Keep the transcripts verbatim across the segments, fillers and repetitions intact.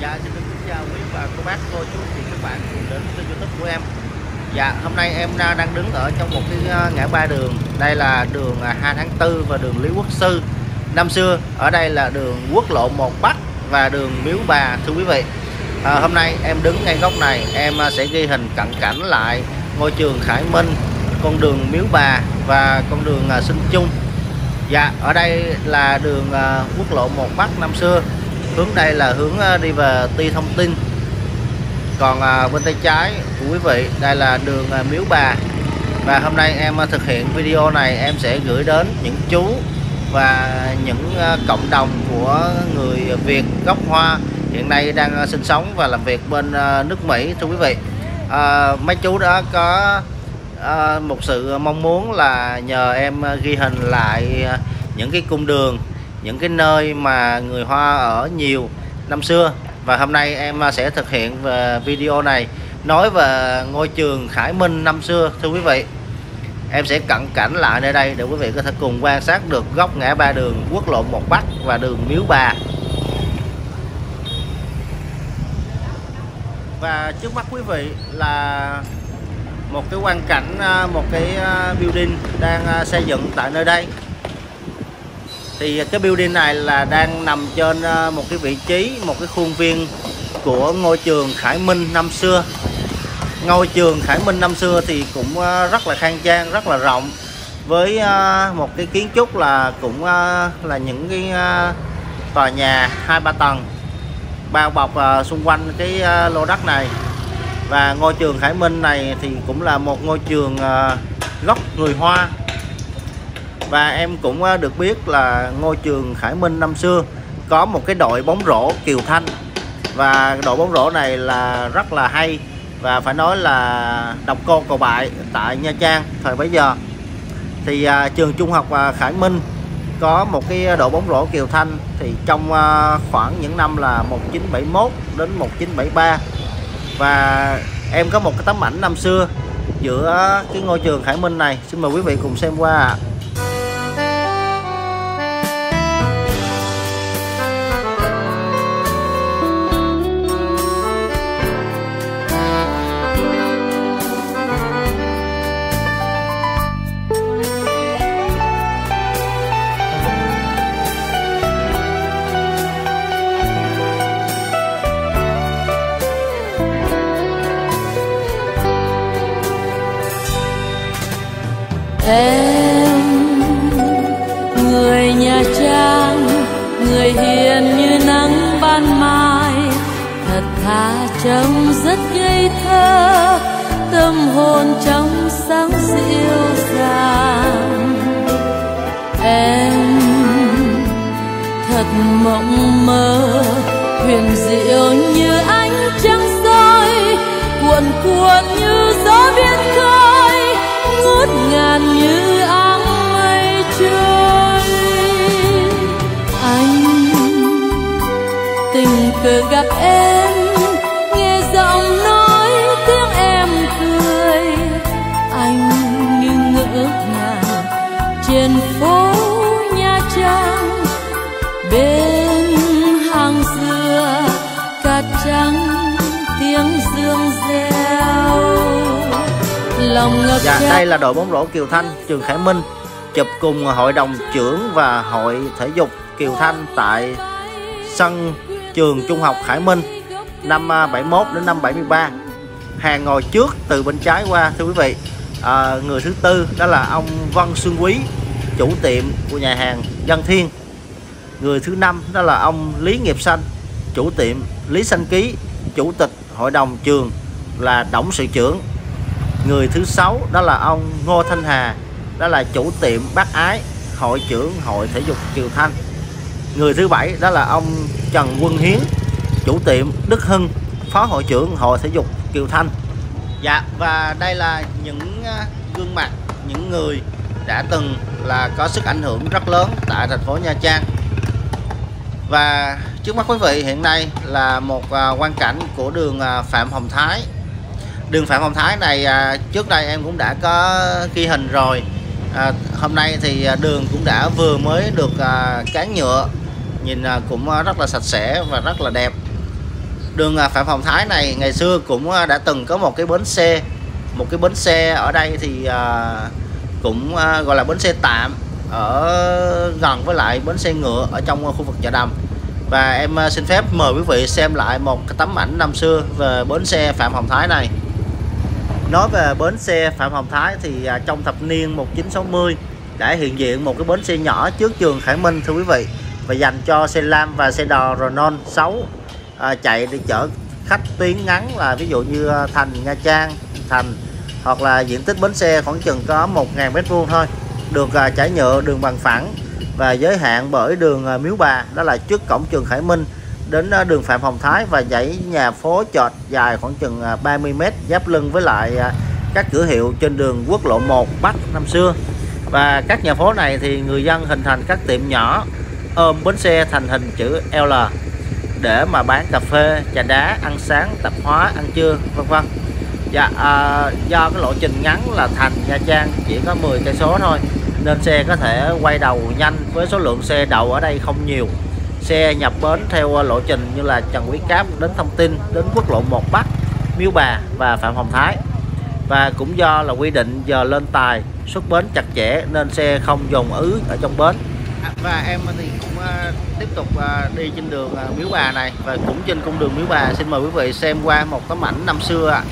Dạ, xin được kính chào quý và cô bác, cô chú chị các bạn cùng đến kênh YouTube của em. Dạ, hôm nay em đang đứng ở trong một cái ngã ba đường. Đây là đường hai tháng tư và đường Lý Quốc Sư. Năm xưa ở đây là đường quốc lộ một Bắc và đường Miếu Bà thưa quý vị. À, hôm nay em đứng ngay góc này, em sẽ ghi hình cận cảnh lại ngôi trường Khải Minh, con đường Miếu Bà và con đường Sinh Trung. Dạ, ở đây là đường quốc lộ một Bắc năm xưa. Hướng đây là hướng đi về Ti Thông Tin. Còn bên tay trái của quý vị đây là đường Miếu Bà. Và hôm nay em thực hiện video này, em sẽ gửi đến những chú và những cộng đồng của người Việt gốc Hoa hiện nay đang sinh sống và làm việc bên nước Mỹ thưa quý vị. À, mấy chú đó có à, một sự mong muốn là nhờ em ghi hình lại những cái cung đường, những cái nơi mà người Hoa ở nhiều năm xưa. Và hôm nay em sẽ thực hiện về video này nói về ngôi trường Khải Minh năm xưa thưa quý vị. Em sẽ cận cảnh lại nơi đây để quý vị có thể cùng quan sát được góc ngã ba đường quốc lộ một Bắc và đường Miếu Bà. Và trước mắt quý vị là một cái quang cảnh, một cái building đang xây dựng tại nơi đây. Thì cái building này là đang nằm trên một cái vị trí, một cái khuôn viên của ngôi trường Khải Minh năm xưa. Ngôi trường Khải Minh năm xưa thì cũng rất là khang trang, rất là rộng, với một cái kiến trúc là cũng là những cái tòa nhà hai ba tầng bao bọc xung quanh cái lô đất này. Và ngôi trường Khải Minh này thì cũng là một ngôi trường gốc người Hoa. Và em cũng được biết là ngôi trường Khải Minh năm xưa có một cái đội bóng rổ Kiều Thanh. Và đội bóng rổ này là rất là hay và phải nói là độc cô cầu bại tại Nha Trang thời bấy giờ. Thì à, trường trung học à, Khải Minh có một cái đội bóng rổ Kiều Thanh thì trong à, khoảng những năm là một nghìn chín trăm bảy mươi mốt đến một nghìn chín trăm bảy mươi ba. Và em có một cái tấm ảnh năm xưa giữa cái ngôi trường Khải Minh này, xin mời quý vị cùng xem qua ạ. Em người Nha Trang, người hiền như nắng ban mai, thật thà trông rất ngây thơ, tâm hồn trong sáng dịu dàng. Em thật mộng mơ, huyền diệu như ánh trăng soi, cuộn cuộn như gió biển khơi, ngút ngàn như áng mây trôi. Anh tình cờ gặp em, nghe giọng nói tiếng em cười, anh như ngỡ ngàng trên phố Nha Trang, bên hàng dừa cát trắng tiếng dương reo. Dạ, đây là đội bóng rổ Kiều Thanh, trường Khải Minh chụp cùng hội đồng trưởng và hội thể dục Kiều Thanh tại sân trường trung học Khải Minh năm bảy mươi mốt đến năm bảy mươi ba. Hàng ngồi trước từ bên trái qua thưa quý vị. À, người thứ tư đó là ông Văn Xuân Quý, chủ tiệm của nhà hàng Dân Thiên. Người thứ năm đó là ông Lý Nghiệp Xanh, chủ tiệm Lý Xanh Ký, chủ tịch hội đồng trường là董sự trưởng. Người thứ sáu đó là ông Ngô Thanh Hà, đó là chủ tiệm Bác Ái, hội trưởng hội thể dục Kiều Thanh. Người thứ bảy đó là ông Trần Quân Hiến, chủ tiệm Đức Hưng, phó hội trưởng hội thể dục Kiều Thanh. Dạ, và đây là những gương mặt, những người đã từng là có sức ảnh hưởng rất lớn tại thành phố Nha Trang. Và trước mắt quý vị hiện nay là một quang cảnh của đường Phạm Hồng Thái. Đường Phạm Hồng Thái này à, trước đây em cũng đã có ghi hình rồi. à, Hôm nay thì đường cũng đã vừa mới được à, cán nhựa, nhìn à, cũng rất là sạch sẽ và rất là đẹp. Đường Phạm Hồng Thái này ngày xưa cũng đã từng có một cái bến xe, một cái bến xe ở đây thì cũng gọi là bến xe tạm ở gần với lại bến xe ngựa ở trong khu vực chợ Đầm. Và em xin phép mời quý vị xem lại một cái tấm ảnh năm xưa về bến xe Phạm Hồng Thái này. Nói về bến xe Phạm Hồng Thái thì trong thập niên một nghìn chín trăm sáu mươi đã hiện diện một cái bến xe nhỏ trước trường Khải Minh thưa quý vị, và dành cho xe lam và xe đò Renault sáu à, chạy để chở khách tuyến ngắn, là ví dụ như Thành Nha Trang, Thành, hoặc là diện tích bến xe khoảng chừng có một nghìn mét vuông thôi, được à, trải nhựa, đường bằng phẳng và giới hạn bởi đường à, Miếu Bà, đó là trước cổng trường Khải Minh đến à, đường Phạm Hồng Thái, và dãy nhà phố chợt dài khoảng chừng à, ba mươi mét giáp lưng với lại à, các cửa hiệu trên đường quốc lộ một Bắc năm xưa. Và các nhà phố này thì người dân hình thành các tiệm nhỏ ôm bến xe thành hình chữ L để mà bán cà phê, trà đá, ăn sáng, tạp hóa, ăn trưa, vân vân. Dạ, à, do cái lộ trình ngắn là Thành Nha Trang chỉ có mười cây số thôi, nên xe có thể quay đầu nhanh với số lượng xe đậu ở đây không nhiều. Xe nhập bến theo lộ trình như là Trần Quý Cáp đến Thông Tin, đến quốc lộ một Bắc, Miếu Bà và Phạm Hồng Thái. Và cũng do là quy định giờ lên tài xuất bến chặt chẽ nên xe không dồn ứ ở trong bến. Và em thì cũng uh, tiếp tục uh, đi trên đường uh, Miếu Bà này, và cũng trên cung đường Miếu Bà xin mời quý vị xem qua một tấm ảnh năm xưa ạ. À.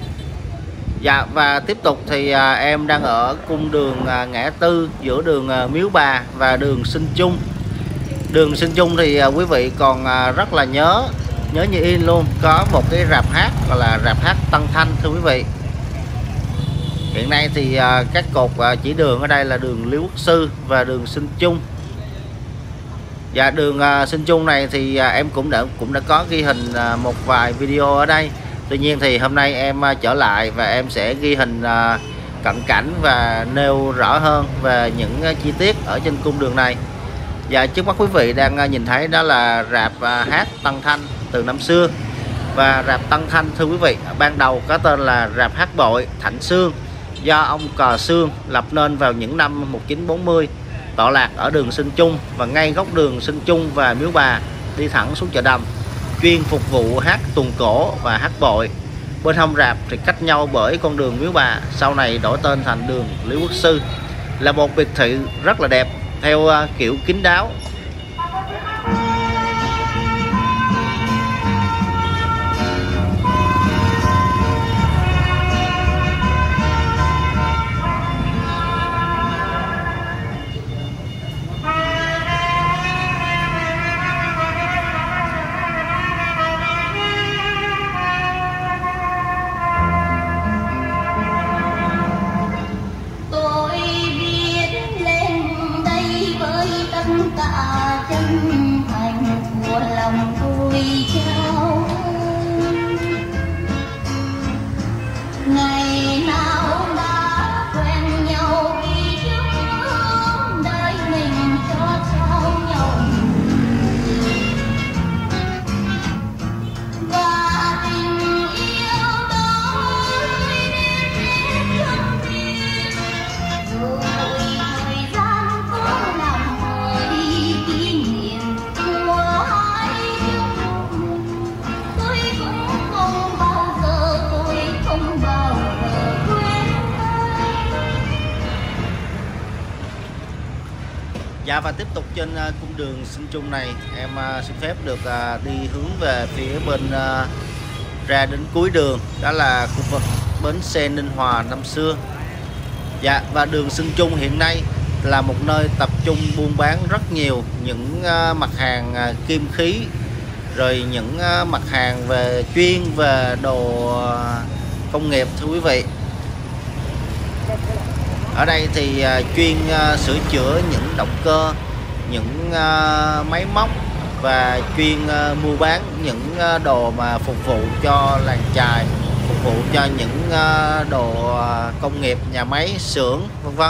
Dạ, và tiếp tục thì uh, em đang ở cung đường uh, ngã tư giữa đường uh, Miếu Bà và đường Sinh Trung. Đường Sinh Trung thì uh, quý vị còn uh, rất là nhớ, nhớ như in luôn, có một cái rạp hát gọi là rạp hát Tân Thanh thưa quý vị. Hiện nay thì uh, các cột uh, chỉ đường ở đây là đường Lý Quốc Sư và đường Sinh Trung. Dạ, đường uh, Sinh Trung này thì uh, em cũng đã cũng đã có ghi hình uh, một vài video ở đây. Tuy nhiên thì hôm nay em uh, trở lại và em sẽ ghi hình uh, cận cảnh và nêu rõ hơn về những uh, chi tiết ở trên cung đường này. Và trước mắt quý vị đang uh, nhìn thấy đó là rạp uh, hát Tân Thanh từ năm xưa. Và rạp Tân Thanh thưa quý vị, ban đầu có tên là rạp hát bội Thạnh Sương, do ông Cò Sương lập nên vào những năm một nghìn chín trăm bốn mươi, tọa lạc ở đường Sinh Trung và ngay góc đường Sinh Trung và Miếu Bà đi thẳng xuống chợ Đầm, chuyên phục vụ hát tuồng cổ và hát bội. Bên hông rạp thì cách nhau bởi con đường Miếu Bà, sau này đổi tên thành đường Lý Quốc Sư, là một biệt thự rất là đẹp theo kiểu kín đáo. Dạ, và tiếp tục trên uh, cung đường Sinh Trung này, em uh, xin phép được uh, đi hướng về phía bên uh, ra đến cuối đường, đó là khu vực bến xe Ninh Hòa năm xưa. Dạ, và đường Sinh Trung hiện nay là một nơi tập trung buôn bán rất nhiều những uh, mặt hàng uh, kim khí, rồi những uh, mặt hàng về chuyên về đồ uh, công nghiệp thưa quý vị. Ở đây thì uh, chuyên uh, sửa chữa những động cơ, những uh, máy móc, và chuyên uh, mua bán những uh, đồ mà phục vụ cho làng chài, phục vụ cho những uh, đồ uh, công nghiệp, nhà máy, xưởng, vân vân.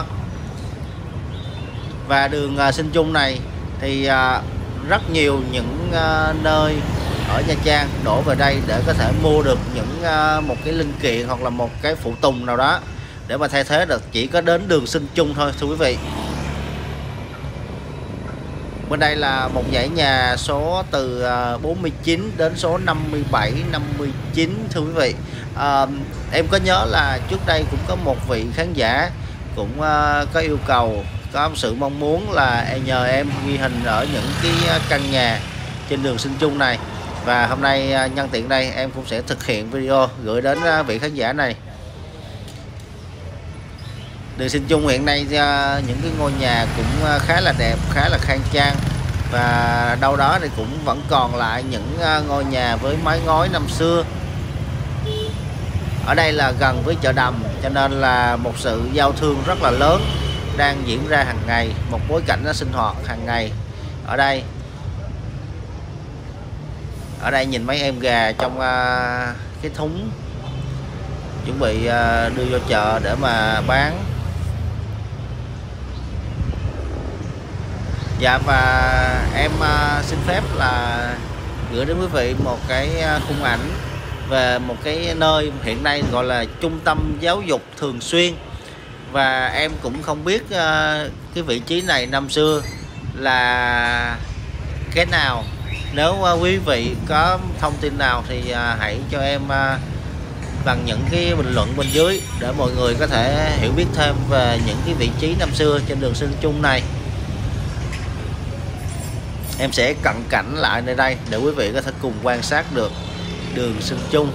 Và đường uh, Sinh Trung này thì uh, rất nhiều những uh, nơi ở Nha Trang đổ về đây để có thể mua được những uh, một cái linh kiện hoặc là một cái phụ tùng nào đó để mà thay thế được chỉ có đến đường Sinh Trung thôi thưa quý vị. Bên đây là một dãy nhà số từ bốn mươi chín đến số năm mươi bảy, năm mươi chín thưa quý vị. À, em có nhớ là trước đây cũng có một vị khán giả cũng uh, có yêu cầu, có sự mong muốn là nhờ em ghi hình ở những cái căn nhà trên đường Sinh Trung này. Và hôm nay nhân tiện đây em cũng sẽ thực hiện video gửi đến vị khán giả này. Đường Sinh Trung hiện nay những cái ngôi nhà cũng khá là đẹp, khá là khang trang, và đâu đó thì cũng vẫn còn lại những ngôi nhà với mái ngói năm xưa. Ở đây là gần với chợ Đầm, cho nên là một sự giao thương rất là lớn đang diễn ra hàng ngày, một bối cảnh nó sinh hoạt hàng ngày ở đây. Ở đây nhìn mấy em gà trong uh, cái thúng chuẩn bị uh, đưa vô chợ để mà bán. Dạ, và em uh, xin phép là gửi đến quý vị một cái khung ảnh về một cái nơi hiện nay gọi là trung tâm giáo dục thường xuyên. Và em cũng không biết uh, cái vị trí này năm xưa là cái nào. Nếu uh, quý vị có thông tin nào thì uh, hãy cho em uh, bằng những cái bình luận bên dưới để mọi người có thể hiểu biết thêm về những cái vị trí năm xưa trên đường Sinh Trung này. Em sẽ cận cảnh lại nơi đây để quý vị có thể cùng quan sát được đường Sinh Trung.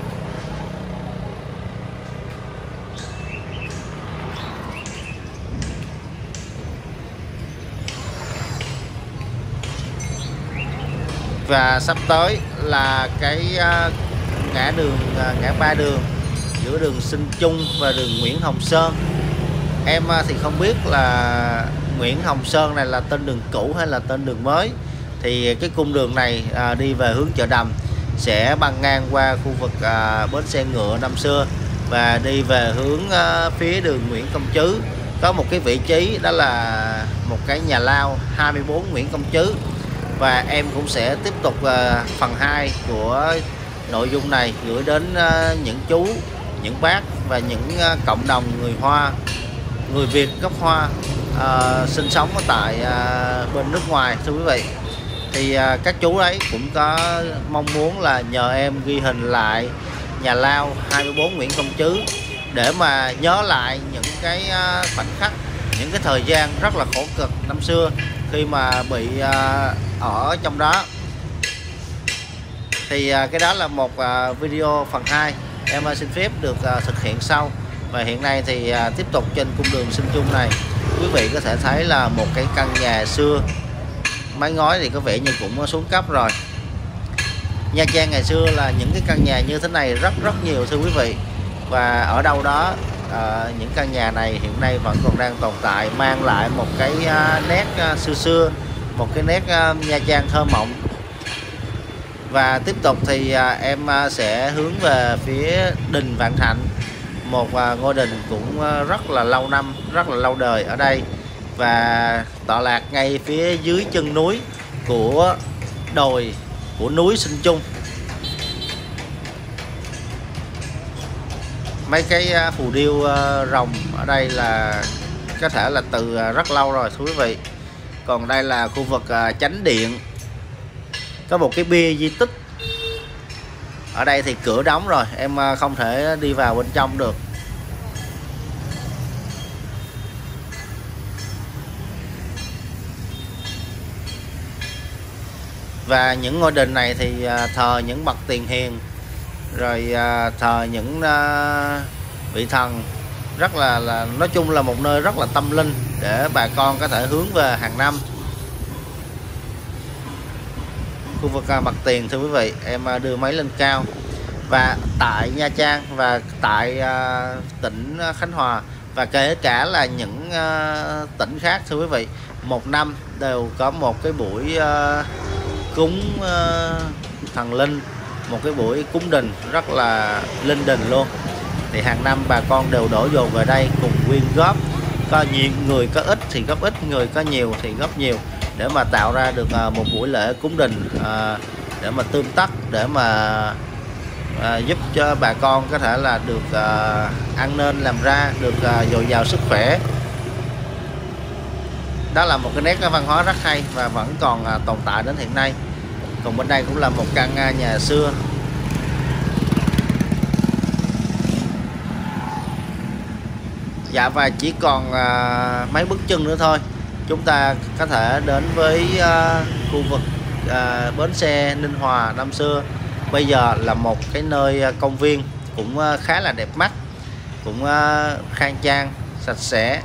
Và sắp tới là cái uh, ngã đường uh, ngã ba đường giữa đường Sinh Trung và đường Nguyễn Hồng Sơn. Em uh, thì không biết là Nguyễn Hồng Sơn này là tên đường cũ hay là tên đường mới. Thì cái cung đường này uh, đi về hướng chợ Đầm sẽ băng ngang qua khu vực uh, bến xe ngựa năm xưa và đi về hướng uh, phía đường Nguyễn Công Trứ. Có một cái vị trí đó là một cái nhà lao hai mươi bốn Nguyễn Công Trứ. Và em cũng sẽ tiếp tục uh, phần hai của nội dung này gửi đến uh, những chú, những bác và những uh, cộng đồng người Hoa, người Việt gốc Hoa uh, sinh sống ở tại uh, bên nước ngoài thưa quý vị. Thì uh, các chú ấy cũng có mong muốn là nhờ em ghi hình lại nhà lao hai mươi bốn Nguyễn Công Trứ để mà nhớ lại những cái uh, khoảnh khắc, những cái thời gian rất là khổ cực năm xưa khi mà bị uh, ở trong đó. Thì uh, cái đó là một uh, video phần hai em uh, xin phép được uh, thực hiện sau. Và hiện nay thì uh, tiếp tục trên cung đường Sinh Trung này, quý vị có thể thấy là một cái căn nhà xưa, mái ngói thì có vẻ như cũng xuống cấp rồi. Nha Trang ngày xưa là những cái căn nhà như thế này rất rất nhiều thưa quý vị. Và ở đâu đó à, những căn nhà này hiện nay vẫn còn đang tồn tại, mang lại một cái à, nét à, xưa xưa, một cái nét à, Nha Trang thơ mộng. Và tiếp tục thì à, em à, sẽ hướng về phía đình Vạn Thạnh, một à, ngôi đình cũng à, rất là lâu năm, rất là lâu đời ở đây, và tọa lạc ngay phía dưới chân núi của đồi của núi Sinh Trung. Mấy cái phù điêu rồng ở đây là có thể là từ rất lâu rồi thưa quý vị. Còn đây là khu vực chánh điện, có một cái bia di tích. Ở đây thì cửa đóng rồi, em không thể đi vào bên trong được. Và những ngôi đình này thì thờ những bậc tiền hiền, rồi thờ những vị thần, rất là, là nói chung là một nơi rất là tâm linh để bà con có thể hướng về hàng năm. Khu vực mặt tiền thưa quý vị, em đưa máy lên cao. Và tại Nha Trang và tại tỉnh Khánh Hòa và kể cả là những tỉnh khác thưa quý vị, một năm đều có một cái buổi cúng thần linh, một cái buổi cúng đình rất là linh đình luôn. Thì hàng năm bà con đều đổ dồn về đây cùng quyên góp, có nhiều người có ít thì góp ít, người có nhiều thì góp nhiều, để mà tạo ra được một buổi lễ cúng đình, để mà tươm tất, để mà giúp cho bà con có thể là được ăn nên làm ra, được dồi dào sức khỏe. Đó là một cái nét văn hóa rất hay và vẫn còn tồn tại đến hiện nay. Còn bên đây cũng là một căn nhà xưa. Dạ, và chỉ còn à, mấy bước chân nữa thôi chúng ta có thể đến với à, khu vực à, bến xe Ninh Hòa năm xưa. Bây giờ là một cái nơi công viên cũng à, khá là đẹp mắt, cũng à, khang trang, sạch sẽ.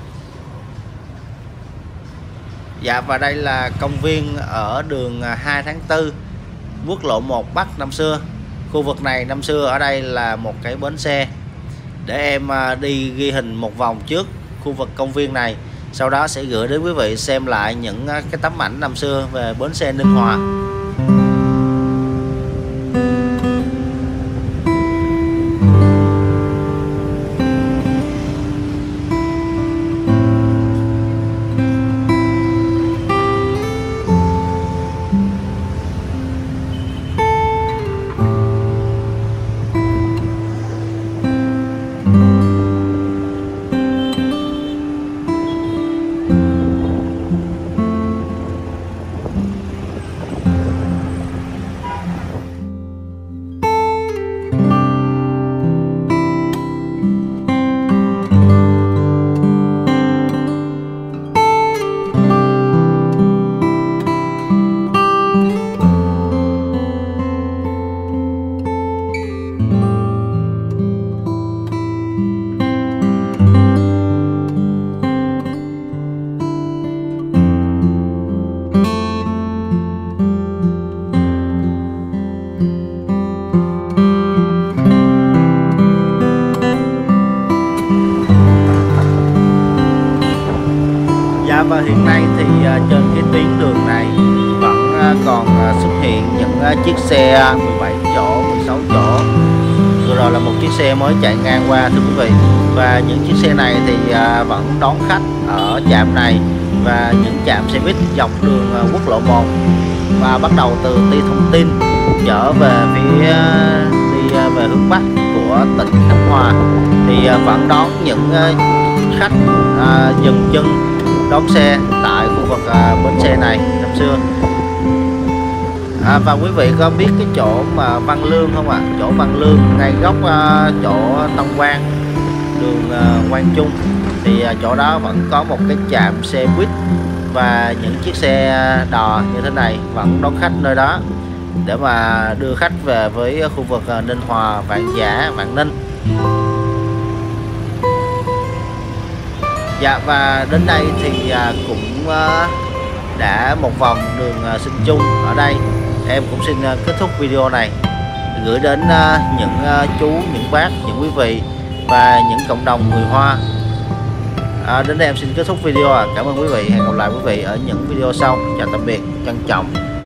Dạ, và đây là công viên ở đường hai tháng tư, quốc lộ một Bắc năm xưa. Khu vực này năm xưa ở đây là một cái bến xe. Để em đi ghi hình một vòng trước khu vực công viên này, sau đó sẽ gửi đến quý vị xem lại những cái tấm ảnh năm xưa về bến xe Ninh Hòa. Và hiện nay thì trên cái tuyến đường này vẫn còn xuất hiện những chiếc xe mười bảy chỗ, mười sáu chỗ. Vừa rồi là một chiếc xe mới chạy ngang qua thưa quý vị. Và những chiếc xe này thì vẫn đón khách ở trạm này và những trạm xe buýt dọc đường quốc lộ một, và bắt đầu từ Ti Thông Tin trở về phía đi về hướng Bắc của tỉnh Khánh Hòa thì vẫn đón những khách à, dừng chân đón xe tại khu vực à, bến xe này năm xưa. À, và quý vị có biết cái chỗ mà Văn Lương không ạ? À? Chỗ Văn Lương ngay góc à, chỗ Tân Quang, đường à, Quang Trung thì à, chỗ đó vẫn có một cái trạm xe buýt và những chiếc xe đò như thế này vẫn đón khách nơi đó để mà đưa khách về với khu vực à, Ninh Hòa, Vạn Giả, Vạn Ninh. Dạ, và đến đây thì à, cũng à, đã một vòng đường à, Sinh Chung ở đây. Em cũng xin à, kết thúc video này gửi đến à, những à, chú, những bác, những quý vị và những cộng đồng người Hoa. À, đến đây em xin kết thúc video. À. Cảm ơn quý vị. Hẹn gặp lại quý vị ở những video sau. Chào tạm biệt, trân trọng.